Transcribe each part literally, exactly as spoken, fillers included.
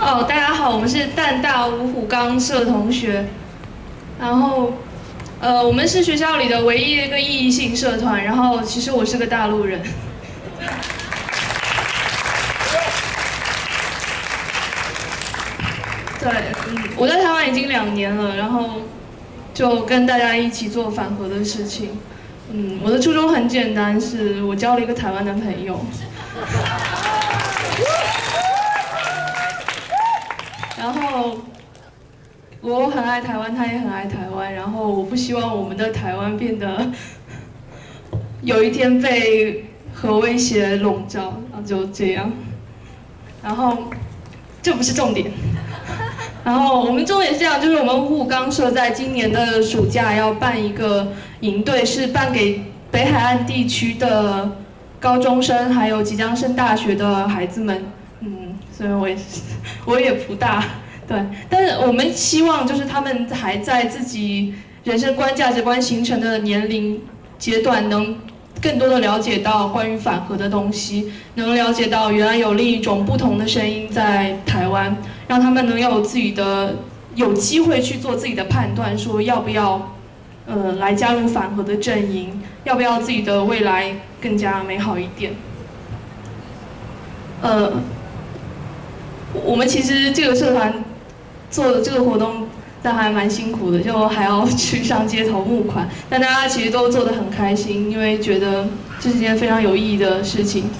哦，大家好，我们是淡大五虎岗社同学，然后，呃，我们是学校里的唯一一个异性社团，然后其实我是个大陆人。对，嗯，我在台湾已经两年了，然后就跟大家一起做反核的事情。嗯，我的初衷很简单，是我交了一个台湾男朋友。然后我很爱台湾，他也很爱台湾。然后我不希望我们的台湾变得有一天被核威胁笼罩，然后就这样。然后这不是重点。然后我们重点是这样，就是我们五虎岗社在今年的暑假要办一个营队，是办给北海岸地区的高中生，还有即将升大学的孩子们。嗯，虽然我也是，我也不大，对，但是我们希望就是他们还在自己人生观、价值观形成的年龄阶段，能更多的了解到关于反核的东西，能了解到原来有另一种不同的声音在台湾，让他们能有自己的有机会去做自己的判断，说要不要呃来加入反核的阵营，要不要自己的未来更加美好一点。呃。我们其实这个社团做的这个活动，但还蛮辛苦的，就还要去上街头募款。但大家其实都做得很开心，因为觉得这是件非常有意义的事情。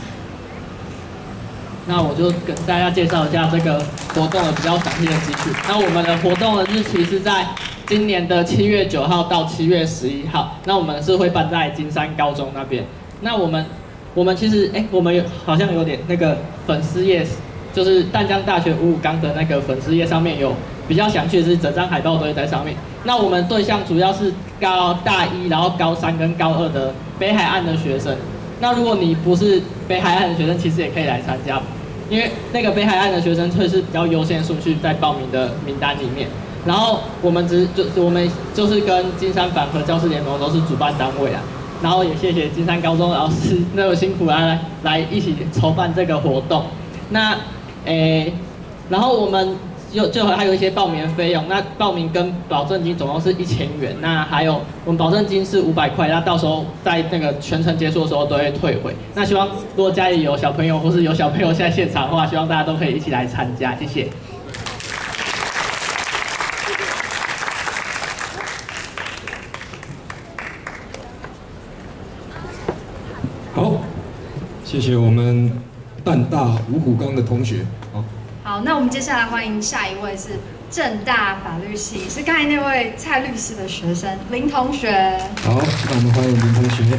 那我就跟大家介绍一下这个活动的比较详细的资讯。那我们的活动的日期是在今年的七月九号到七月十一号。那我们是会办在金山高中那边。那我们我们其实哎，我们有好像有点那个粉丝页。就是淡江大学五虎岗的那个粉丝页上面有比较详细的是整张海报都会在上面。那我们对象主要是高大一，然后高三跟高二的北海岸的学生。那如果你不是北海岸的学生，其实也可以来参加，因为那个北海岸的学生会是比较优先顺序在报名的名单里面。然后我们只就我们就是跟金山反核教师联盟都是主办单位啊。然后也谢谢金山高中老师那么辛苦来来一起筹办这个活动。那诶，然后我们就就还有一些报名的费用，那报名跟保证金总共是一千元，那还有我们保证金是五百块，那到时候在那个全程结束的时候都会退回。那希望如果家里有小朋友或是有小朋友在现场的话，希望大家都可以一起来参加，谢谢。 好，谢谢我们淡大五虎岗的同学。好， 好，那我们接下来欢迎下一位是政大法律系，是刚才那位蔡律师的学生林同学。 好，那我们欢迎林同学。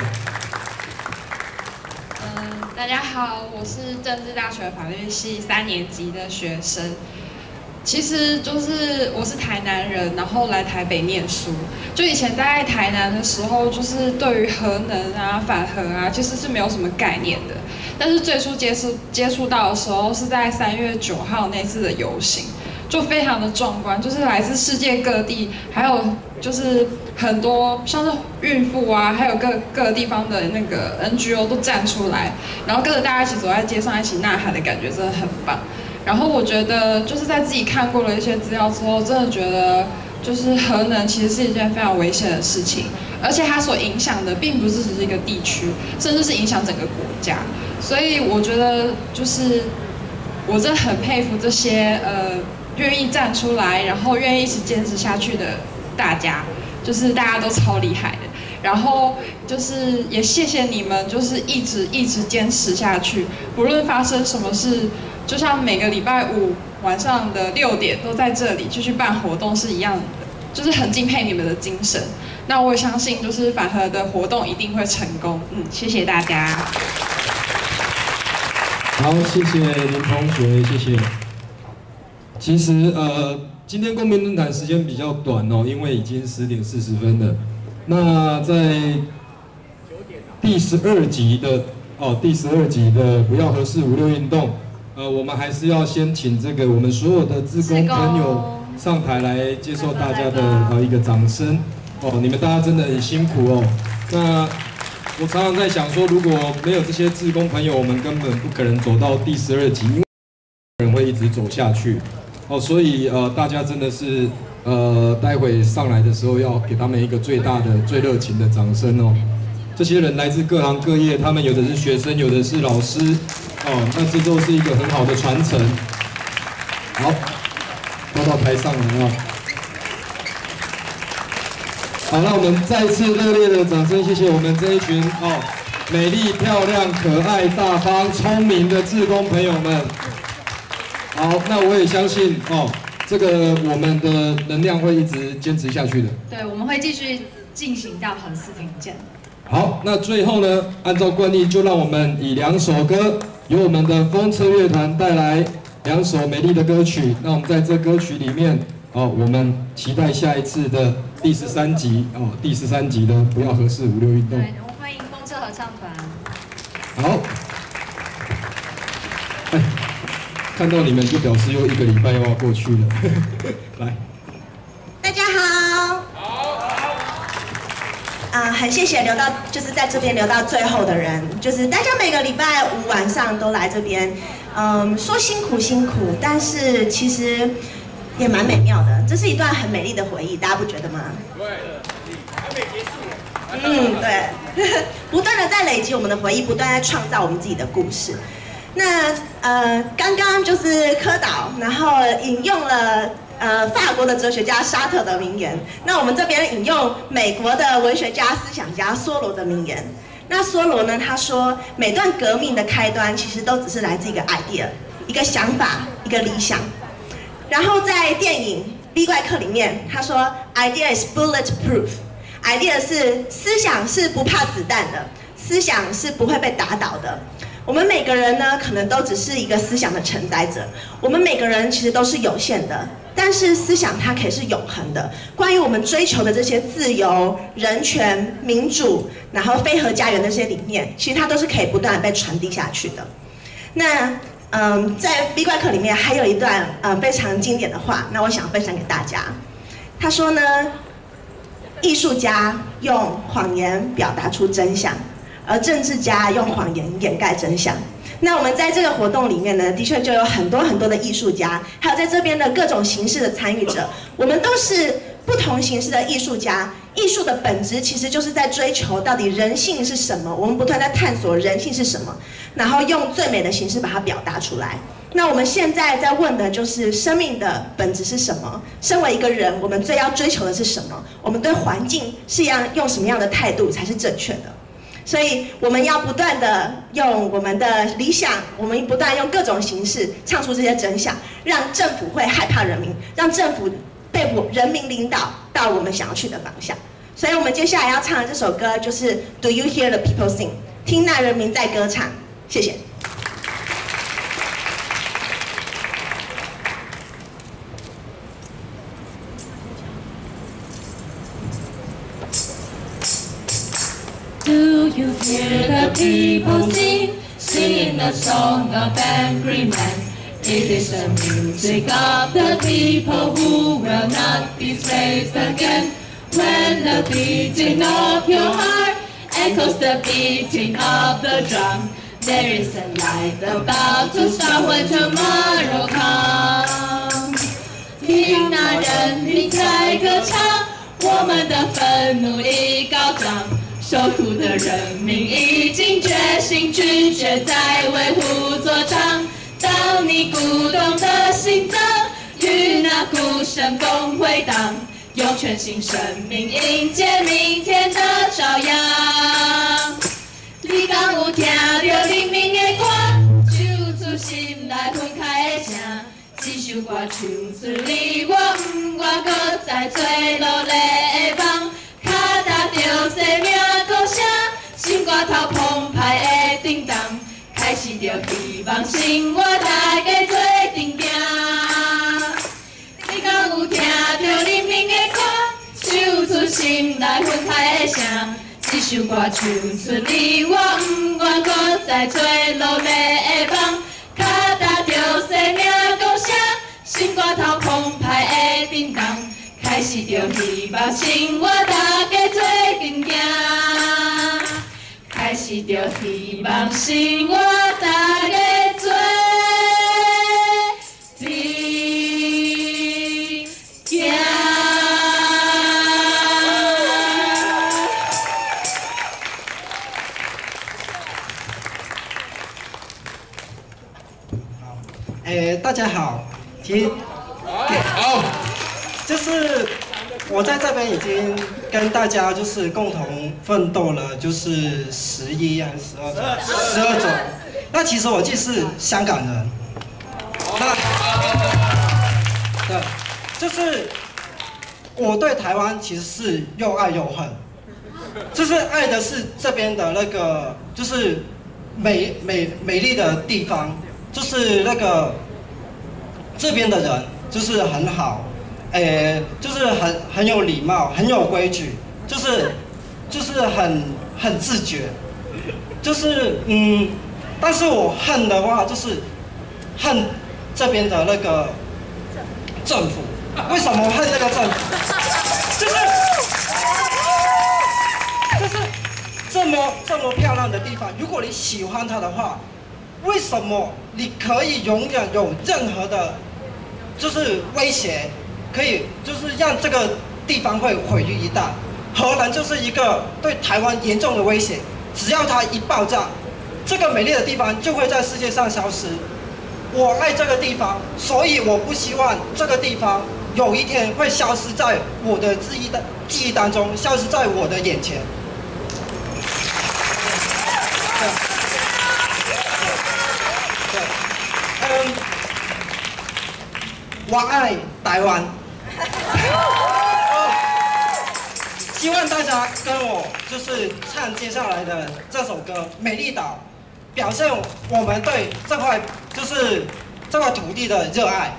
嗯，大家好，我是政治大学法律系三年级的学生。其实就是我是台南人，然后来台北念书。就以前在台南的时候，就是对于核能啊、反核啊，其实是没有什么概念的。但是最初接触接触到的时候，是在三月九号那次的游行，就非常的壮观，就是来自世界各地，还有就是很多像是孕妇啊，还有各各个地方的那个 N G O 都站出来，然后跟着大家一起走在街上一起呐喊的感觉真的很棒。然后我觉得就是在自己看过了一些资料之后，真的觉得就是核能其实是一件非常危险的事情，而且它所影响的并不是只是一个地区，甚至是影响整个国家。所以我觉得就是我真的很佩服这些呃愿意站出来，然后愿意一直坚持下去的大家，就是大家都超厉害的。然后就是也谢谢你们，就是一直一直坚持下去，不论发生什么事。就像每个礼拜五晚上的六点都在这里继续办活动是一样的，就是很敬佩你们的精神。那我也相信，就是反核的活动一定会成功。嗯，谢谢大家。 好，谢谢林同学，谢谢。其实呃，今天公民论坛时间比较短哦，因为已经十点四十分了。那在第十二集的哦，第十二集的不要核四五六运动。呃，我们还是要先请这个我们所有的志工朋友上台来接受大家的呃一个掌声哦，你们大家真的很辛苦哦。那我常常在想说，如果没有这些志工朋友，我们根本不可能走到第十二集，因为人会一直走下去。 哦，所以呃大家真的是呃待会上来的时候要给他们一个最大的、最热情的掌声哦。这些人来自各行各业，他们有的是学生，有的是老师，哦，那这都是一个很好的传承。好，都到台上来啊！好，那我们再次热烈的掌声，谢谢我们这一群哦美丽、漂亮、可爱、大方、聪明的志工朋友们。好，那我也相信哦，这个我们的能量会一直坚持下去的。 对，我们会继续进行到核四评鉴。 好，那最后呢，按照惯例，就让我们以两首歌，由我们的风车乐团带来两首美丽的歌曲。那我们在这歌曲里面，哦，我们期待下一次的第十三集哦，第十三集的不要核四五六运动。 对，我们欢迎风车合唱团。 好，哎，看到你们就表示又一个礼拜又要过去了。来， 大家好。啊、呃，很谢谢留到就是在这边留到最后的人，就是大家每个礼拜五晚上都来这边，嗯，说辛苦辛苦，但是其实也蛮美妙的，这是一段很美丽的回忆，大家不觉得吗？对，还没结束。嗯，对，不断的在累积我们的回忆，不断在创造我们自己的故事。那呃，刚刚就是柯导，然后引用了。呃，法国的哲学家沙特的名言。那我们这边引用美国的文学家、思想家梭罗的名言。那梭罗呢，他说，每段革命的开端其实都只是来自一个 idea， 一个想法，一个理想。然后在电影《B 怪客》里面，他说 ，idea is bulletproof。idea 是思想是不怕子弹的，思想是不会被打倒的。我们每个人呢，可能都只是一个思想的承载者。我们每个人其实都是有限的。但是思想它可以是永恒的，关于我们追求的这些自由、人权、民主，然后非核家园的这些理念，其实它都是可以不断的被传递下去的。那嗯，在 B 怪客里面还有一段呃非常经典的话，那我想分享给大家。他说呢，艺术家用谎言表达出真相，而政治家用谎言掩盖真相。那我们在这个活动里面呢，的确就有很多很多的艺术家，还有在这边的各种形式的参与者，我们都是不同形式的艺术家。艺术的本质其实就是在追求到底人性是什么，我们不断在探索人性是什么，然后用最美的形式把它表达出来。那我们现在在问的就是生命的本质是什么？身为一个人，我们最要追求的是什么？我们对环境是要用什么样的态度才是正确的？所以我们要不断的用我们的理想，我们不断用各种形式唱出这些真相，让政府会害怕人民，让政府被我人民领导到我们想要去的方向。所以我们接下来要唱的这首歌就是 Do You Hear the People Sing？ 听那人民在歌唱。谢谢。 Do you hear the people sing, singing the song of angry men? It is the music of the people who will not be slaves again. When the beating of your heart echoes the beating of the drum, there is a light about to start when tomorrow comes. 听那人民在歌唱，我们的愤怒已高涨。受苦的人民已经决心拒绝再为虎作伥。当你鼓动的心脏与那鼓声共回荡，用全新生命迎接明天的朝阳。你敢有听到黎明的歌，唱出心内愤慨的声。这首歌唱出你我不愿搁再做落泪的梦。脚踏着生命歌声，心肝头澎湃的震荡，开始着希望生活，大家做阵行。你敢有听到黎明的歌，唱出心内愤慨的声？这首歌唱出你我不愿搁再做落泪的梦。脚踏着生命歌声，心肝头澎湃的震荡。开始着希望生活，大家做阵行。开始着希望生活，大家做阵行。 哎，大家好，其实好，就是我在这边已经跟大家就是共同奋斗了，就是十一还是十二周，十二周。那其实我既是香港人，那对，就是我对台湾其实是又爱又恨，就是爱的是这边的那个就是美美美丽的地方。就是那个这边的人就是很好，诶，就是很很有礼貌，很有规矩，就是就是很很自觉，就是嗯，但是我恨的话就是恨这边的那个政府。为什么恨那个政府？就是就是这么这么漂亮的地方，如果你喜欢它的话。为什么你可以永远有任何的，就是威胁，可以就是让这个地方会毁于一旦？荷兰就是一个对台湾严重的威胁，只要它一爆炸，这个美丽的地方就会在世界上消失。我爱这个地方，所以我不希望这个地方有一天会消失在我的记忆的记忆当中，消失在我的眼前。嗯，我爱台湾。希望大家跟我就是唱接下来的这首歌《美丽岛》，表现我们对这块就是这块土地的热爱。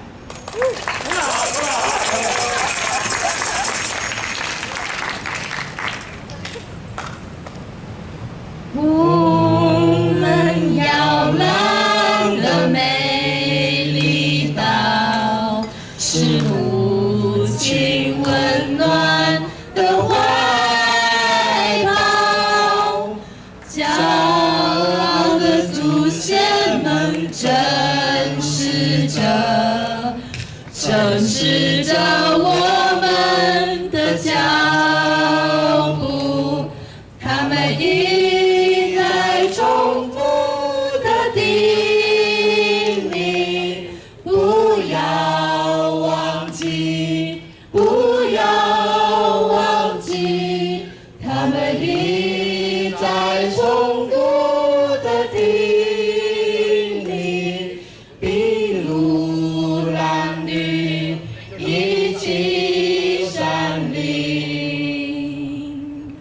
我们要浪的美丽岛，是母亲温暖的怀抱，骄傲的祖先们正视着，正视着我们的脚步，他们一再重复的叮咛，不要忘记，不要忘记，他们一再重复的叮咛，筚路蓝缕一起闪灵。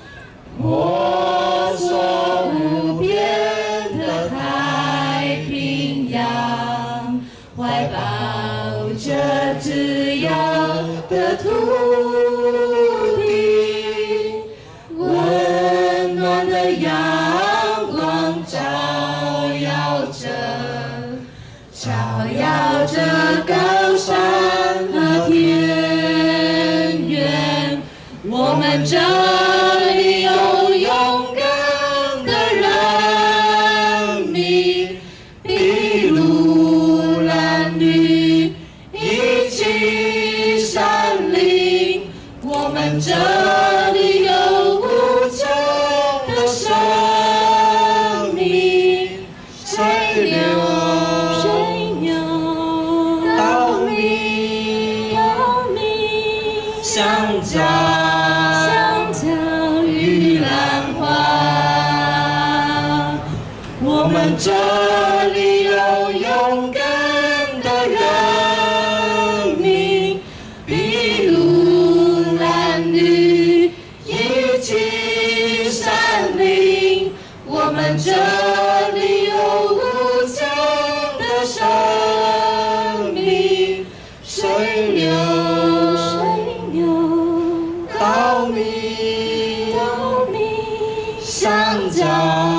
我所无边的太平洋，怀抱着自由的土地，温暖的阳光照耀着，照耀着高山和田园。我们这里有勇敢的人民，筚路蓝缕一起闪灵。我们这里有无穷的生命，水流水流稻米稻米香蕉香蕉与兰花。我们这里有勇敢的人民，筚路蓝缕一起闪灵。我们这里有无穷的生命，水流水流稻米稻米香蕉